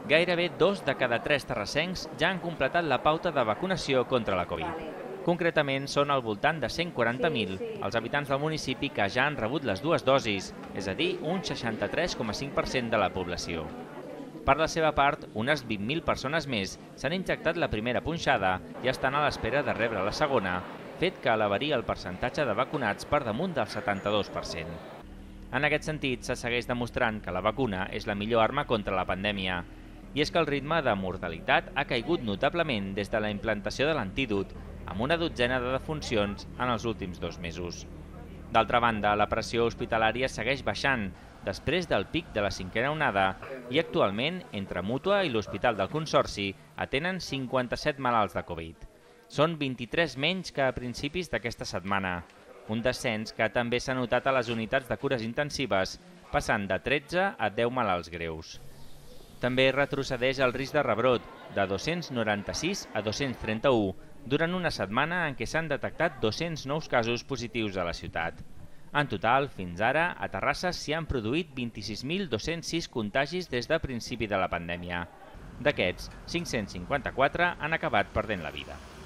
Gairebé 2 de cada 3 terrassencs ja han completat la pauta de vacunació contra la Covid. Concretament, són al voltant de 140.000 els habitants del municipi que ja han rebut les dues dosis, és a dir, un 63,5% de la població. Per la seva part, unes 20.000 persones més s'han injectat la primera punxada i estan a l'espera de rebre la segona, fet que elevaria el percentatge de vacunats per damunt del 72%. En aquest sentit, se segueix demostrant que la vacuna és la millor arma contra la pandèmia. I és que el ritme de mortalitat ha caigut notablement des de la implantació de l'antídot, amb una dotzena de defuncions en els últims 2 mesos. D'altra banda, la pressió hospitalària segueix baixant després del pic de la 5a onada i actualment, entre Mútua i l'Hospital del Consorci, atenen 57 malalts de Covid. Són 23 menys que a principis d'aquesta setmana, un descens que també s'ha notat a les unitats de cures intensives, passant de 13 a 10 malalts greus. També retrocedeix el risc de rebrot, de 296 a 231, durant una setmana en què s'han detectat 200 nous casos positius a la ciutat. En total, fins ara, a Terrassa s'hi han produït 26.206 contagis des de principi de la pandèmia. D'aquests, 554 han acabat perdent la vida.